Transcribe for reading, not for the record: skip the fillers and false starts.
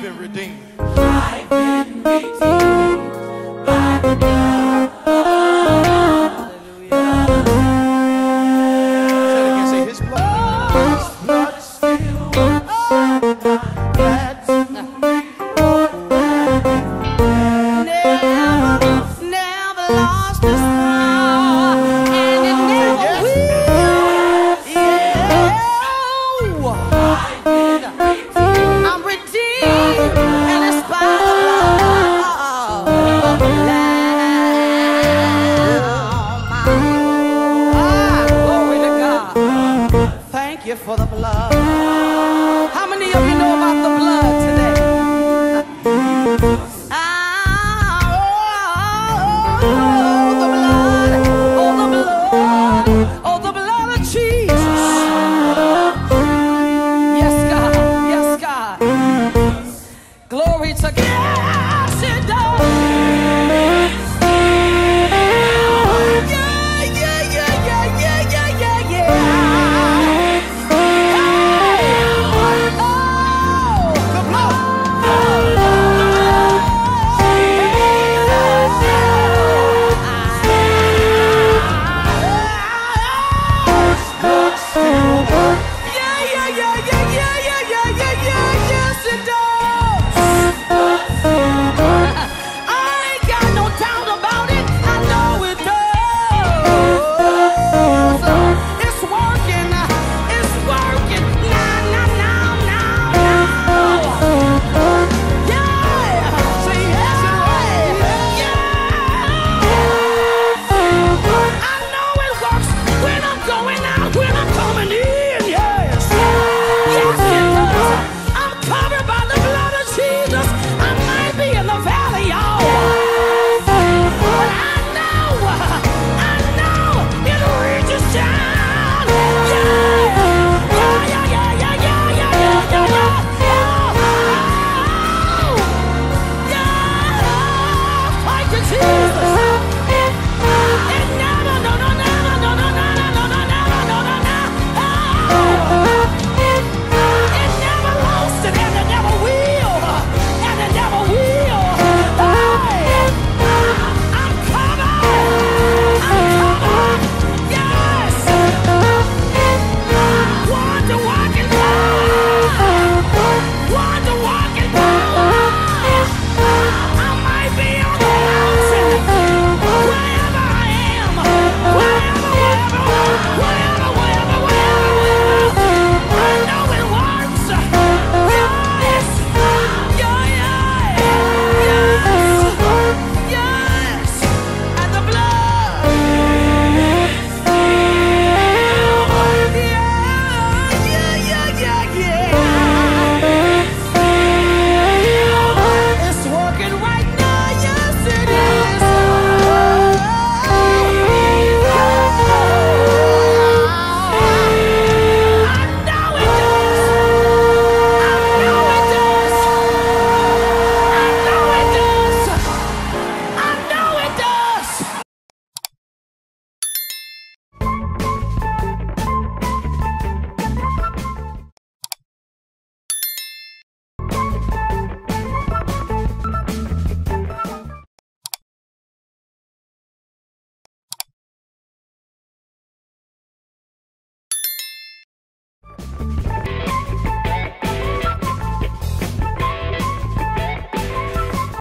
been redeemed. I've been redeemed by the blood. Hallelujah. Say it again. Say his blood. His blood still works. That's never lost its power, and it never will. Yeah. I'm redeemed, and it's by the blood of the Lamb. Glory to God. Thank you for the blood. How many of you know about the blood today? The blood of Jesus. Yes, God. Yes, God. Glory to God.